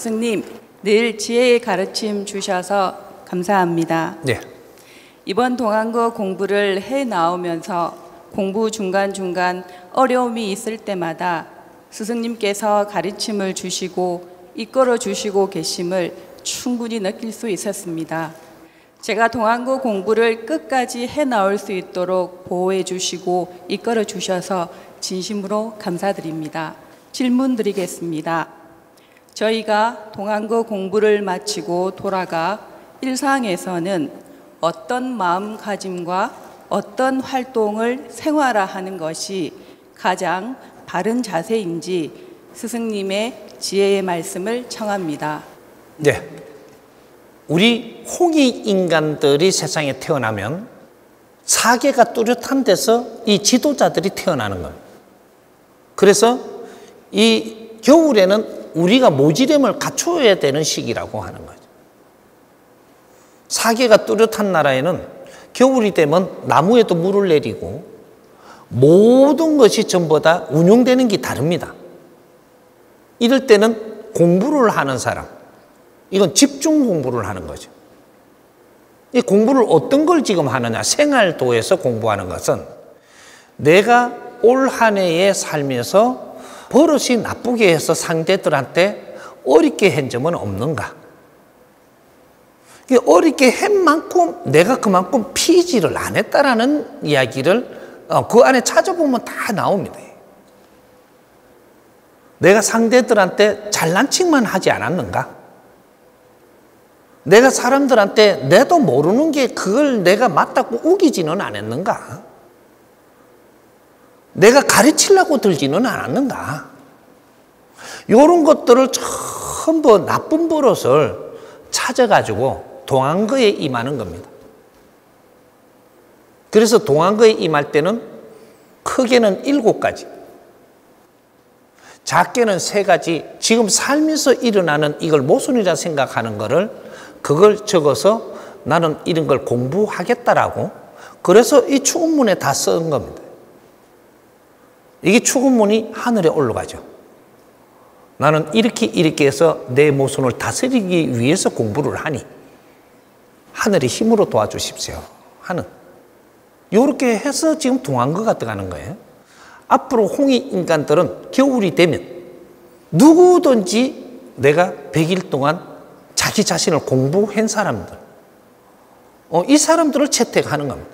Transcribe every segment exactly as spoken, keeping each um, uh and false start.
스승님, 늘 지혜의 가르침 주셔서 감사합니다. 네. 이번 동안거 공부를 해 나오면서 공부 중간중간 어려움이 있을 때마다 스승님께서 가르침을 주시고 이끌어 주시고 계심을 충분히 느낄 수 있었습니다. 제가 동안거 공부를 끝까지 해 나올 수 있도록 보호해 주시고 이끌어 주셔서 진심으로 감사드립니다. 질문 드리겠습니다. 저희가 동안거 공부를 마치고 돌아가 일상에서는 어떤 마음가짐과 어떤 활동을 생활화하는 것이 가장 바른 자세인지 스승님의 지혜의 말씀을 청합니다. 네. 우리 홍이 인간들이 세상에 태어나면 사계가 뚜렷한 데서 이 지도자들이 태어나는 거예요. 그래서 이 겨울에는 우리가 모지름을 갖추어야 되는 시기라고 하는 거죠. 사계가 뚜렷한 나라에는 겨울이 되면 나무에도 물을 내리고 모든 것이 전부 다 운용되는 게 다릅니다. 이럴 때는 공부를 하는 사람, 이건 집중 공부를 하는 거죠. 이 공부를 어떤 걸 지금 하느냐, 생활도에서 공부하는 것은 내가 올 한 해에 살면서 버릇이 나쁘게 해서 상대들한테 어렵게 한 점은 없는가? 어렵게 한 만큼 내가 그만큼 피지를 안 했다라는 이야기를 그 안에 찾아보면 다 나옵니다. 내가 상대들한테 잘난 척만 하지 않았는가? 내가 사람들한테 내도 모르는 게 그걸 내가 맞다고 우기지는 않았는가? 내가 가르치려고 들지는 않았는가? 이런 것들을 전부 나쁜 버릇을 찾아가지고 동안거에 임하는 겁니다. 그래서 동안거에 임할 때는 크게는 일곱 가지, 작게는 세 가지, 지금 살면서 일어나는 이걸 모순이라 생각하는 거를 그걸 적어서 나는 이런 걸 공부하겠다라고, 그래서 이 축원문에 다 쓴 겁니다. 이게 축원문이 하늘에 올라가죠. 나는 이렇게 이렇게 해서 내 모순을 다스리기 위해서 공부를 하니 하늘의 힘으로 도와주십시오 하는, 이렇게 해서 지금 동안거가 들어가는 거예요. 앞으로 홍이 인간들은 겨울이 되면 누구든지 내가 백 일 동안 자기 자신을 공부한 사람들, 어, 이 사람들을 채택하는 겁니다.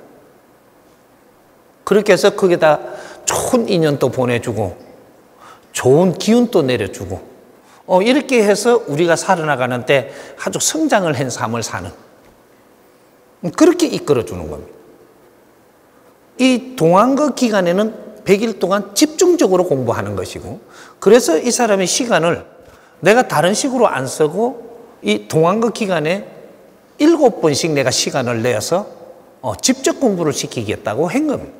그렇게 해서 거기다 좋은 인연도 보내주고 좋은 기운도 내려주고 어, 이렇게 해서 우리가 살아나가는데 아주 성장을 한 삶을 사는, 그렇게 이끌어주는 겁니다. 이 동안거 기간에는 백 일 동안 집중적으로 공부하는 것이고, 그래서 이 사람의 시간을 내가 다른 식으로 안 쓰고 이 동안거 기간에 일곱 번씩 내가 시간을 내어서 어, 직접 공부를 시키겠다고 한 겁니다.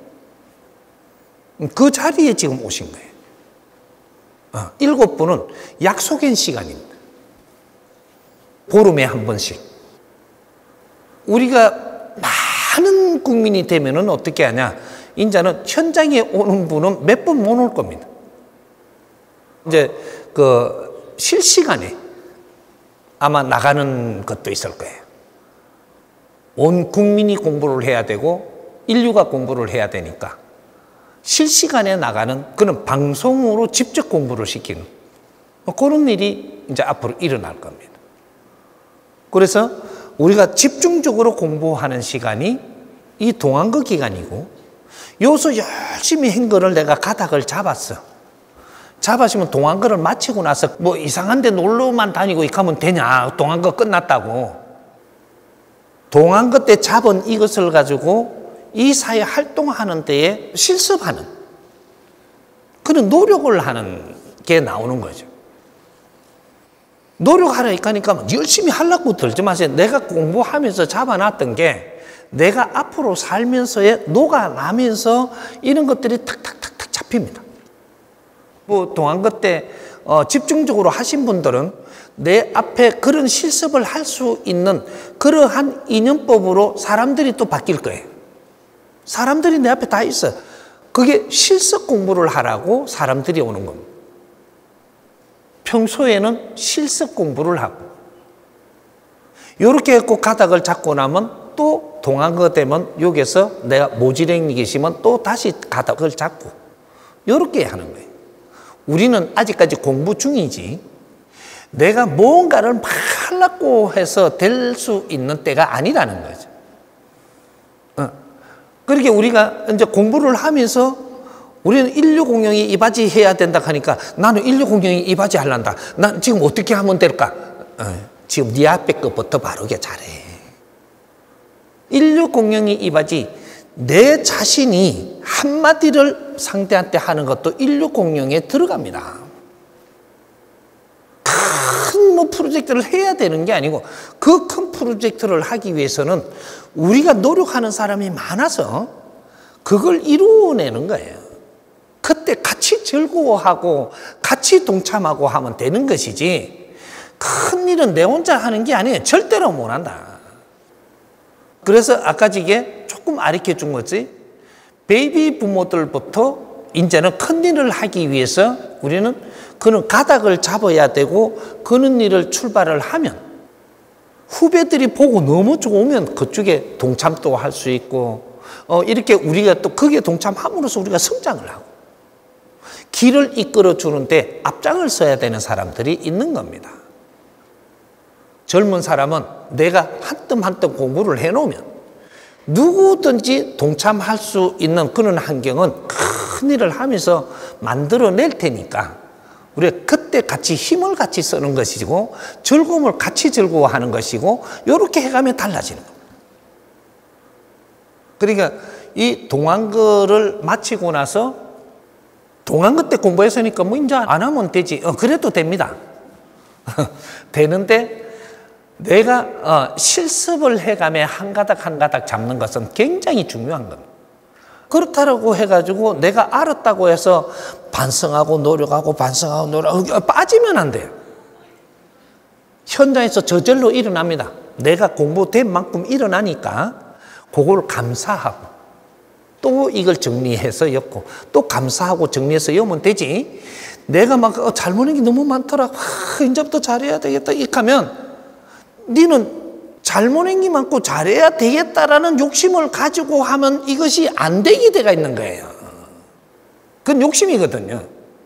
그 자리에 지금 오신 거예요. 어, 일곱 번은 약속한 시간입니다. 보름에 한 번씩. 우리가 많은 국민이 되면은 어떻게 하냐? 이제는 현장에 오는 분은 몇 번 못 올 겁니다. 이제 그 실시간에 아마 나가는 것도 있을 거예요. 온 국민이 공부를 해야 되고 인류가 공부를 해야 되니까 실시간에 나가는 그런 방송으로 직접 공부를 시키는 그런 일이 이제 앞으로 일어날 겁니다. 그래서 우리가 집중적으로 공부하는 시간이 이 동안거 기간이고, 여기서 열심히 한 거를 내가 가닥을 잡았어. 잡았으면 동안거를 마치고 나서 뭐 이상한 데 놀러만 다니고 이렇게 하면 되냐? 동안거 끝났다고. 동안거 때 잡은 이것을 가지고 이 사회 활동하는 데에 실습하는 그런 노력을 하는 게 나오는 거죠. 노력하라니까 열심히 하려고 들지 마세요. 내가 공부하면서 잡아놨던 게 내가 앞으로 살면서의 녹아나면서 이런 것들이 탁탁탁탁 잡힙니다. 뭐 동안거 때 어, 집중적으로 하신 분들은 내 앞에 그런 실습을 할 수 있는 그러한 인연법으로 사람들이 또 바뀔 거예요. 사람들이 내 앞에 다 있어. 그게 실습 공부를 하라고 사람들이 오는 겁니다. 평소에는 실습 공부를 하고 이렇게 했고 가닥을 잡고 나면 또 동안거 되면 여기서 내가 모지랭이 계시면 또 다시 가닥을 잡고 이렇게 하는 거예요. 우리는 아직까지 공부 중이지 내가 뭔가를 막 하려고 해서 될 수 있는 때가 아니라는 거죠. 어. 그렇게 우리가 이제 공부를 하면서 우리는 인류공룡이 이 바지 해야 된다 하니까 나는 인류공룡이 이 바지 하란다. 난 지금 어떻게 하면 될까? 어. 지금 네 앞에 것부터 바르게 잘해. 인류공룡이 이 바지 내 자신이 한마디를 상대한테 하는 것도 인류공룡에 들어갑니다. 큰 뭐 프로젝트를 해야 되는 게 아니고 그 큰 프로젝트를 하기 위해서는 우리가 노력하는 사람이 많아서 그걸 이루어내는 거예요. 그때 같이 즐거워하고 같이 동참하고 하면 되는 것이지 큰 일은 내 혼자 하는 게 아니에요. 절대로 못한다. 그래서 아까 이게 조금 가르쳐 준 거지 베이비 부모들부터 이제는 큰 일을 하기 위해서 우리는 그는 가닥을 잡아야 되고 그런 일을 출발을 하면 후배들이 보고 너무 좋으면 그쪽에 동참도 할 수 있고 어 이렇게 우리가 또 거기에 동참함으로써 우리가 성장을 하고 길을 이끌어 주는데 앞장을 서야 되는 사람들이 있는 겁니다. 젊은 사람은 내가 한 뜸 한 뜸 공부를 해놓으면 누구든지 동참할 수 있는 그런 환경은 큰 일을 하면서 만들어낼 테니까 우리가 그때 같이 힘을 같이 쓰는 것이고 즐거움을 같이 즐거워하는 것이고 이렇게 해가면 달라지는 겁니다. 그러니까 이 동안거를 마치고 나서 동안거 때 공부했으니까 뭐 이제 안 하면 되지. 어, 그래도 됩니다. 되는데 내가 어, 실습을 해가며 한 가닥 한 가닥 잡는 것은 굉장히 중요한 겁니다. 그렇다고 해가지고 내가 알았다고 해서 반성하고 노력하고 반성하고 노력하고 빠지면 안 돼요. 현장에서 저절로 일어납니다. 내가 공부된 만큼 일어나니까 그걸 감사하고 또 이걸 정리해서 엮고 또 감사하고 정리해서 엮으면 되지. 내가 막 어, 잘못한 게 너무 많더라. 아, 이제부터 잘해야 되겠다. 이렇게 하면 니는 잘못한 게 많고 잘해야 되겠다라는 욕심을 가지고 하면 이것이 안 되게 돼가 있는 거예요. 그건 욕심이거든요.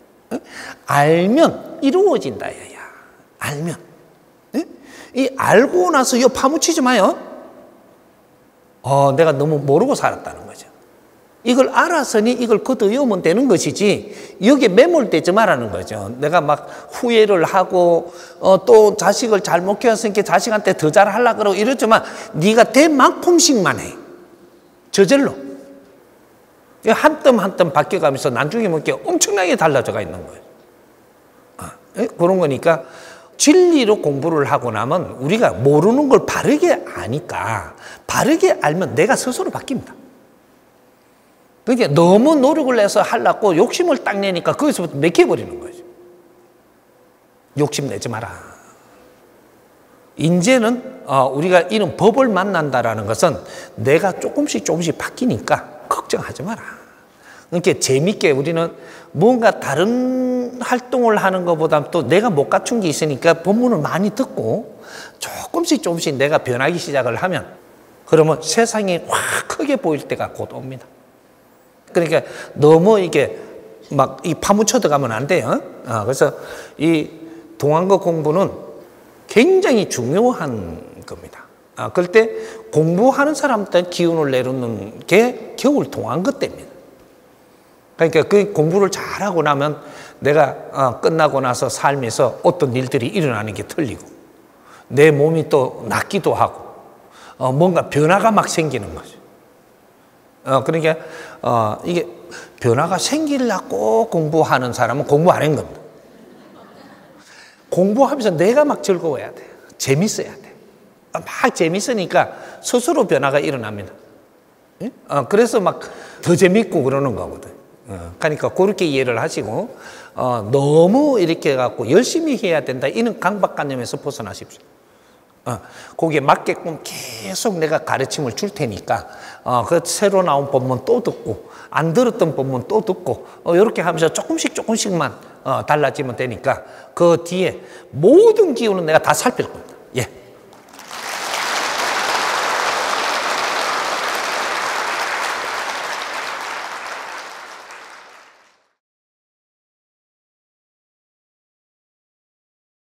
알면 이루어진다. 야. 알면. 이 알고 나서 이거 파묻히지 마요. 어, 내가 너무 모르고 살았다는 거죠. 이걸 알았으니 이걸 걷어여면 되는 것이지 여기에 매몰되지 말라는 거죠. 내가 막 후회를 하고 어, 또 자식을 잘못 키웠으니까 자식한테 더 잘하려고 그러고 이러지만 네가 된 만큼씩만 해. 저절로. 한 뜸 한 뜸 바뀌어가면서 나중에 먹기 엄청나게 달라져가 있는 거예요. 아, 그런 거니까 진리로 공부를 하고 나면 우리가 모르는 걸 바르게 아니까 바르게 알면 내가 스스로 바뀝니다. 그러니까 너무 노력을 해서 하려고 욕심을 딱 내니까 거기서부터 맥혀버리는 거죠. 욕심 내지 마라. 이제는 우리가 이런 법을 만난다라는 것은 내가 조금씩 조금씩 바뀌니까 걱정하지 마라. 그러니까 재밌게 우리는 뭔가 다른 활동을 하는 것보다 또 내가 못 갖춘 게 있으니까 본문을 많이 듣고 조금씩 조금씩 내가 변하기 시작을 하면 그러면 세상이 확 크게 보일 때가 곧 옵니다. 그러니까 너무 이게 막 이 파묻혀 들어가면 안 돼요. 어, 그래서 이 동안거 공부는 굉장히 중요한 겁니다. 아, 그럴 때 공부하는 사람한테 기운을 내놓는 게 겨울 동안거 때입니다. 그러니까 그 공부를 잘하고 나면 내가 어, 끝나고 나서 삶에서 어떤 일들이 일어나는 게 틀리고 내 몸이 또 낫기도 하고 어, 뭔가 변화가 막 생기는 거죠. 어, 그러니까, 어, 이게 변화가 생기려고 꼭 공부하는 사람은 공부 안 한 겁니다. 공부하면서 내가 막 즐거워야 돼요. 재밌어야 돼. 막 재밌으니까 스스로 변화가 일어납니다. 예? 어, 그래서 막 더 재밌고 그러는 거거든. 어, 그러니까 그렇게 이해를 하시고, 어, 너무 이렇게 해갖고 열심히 해야 된다. 이런 강박관념에서 벗어나십시오. 어, 거기에 맞게끔 계속 내가 가르침을 줄 테니까 어, 그 새로 나온 법문 또 듣고 안 들었던 법문 또 듣고 어, 이렇게 하면서 조금씩 조금씩만 어, 달라지면 되니까 그 뒤에 모든 기호는 내가 다 살필 겁니다.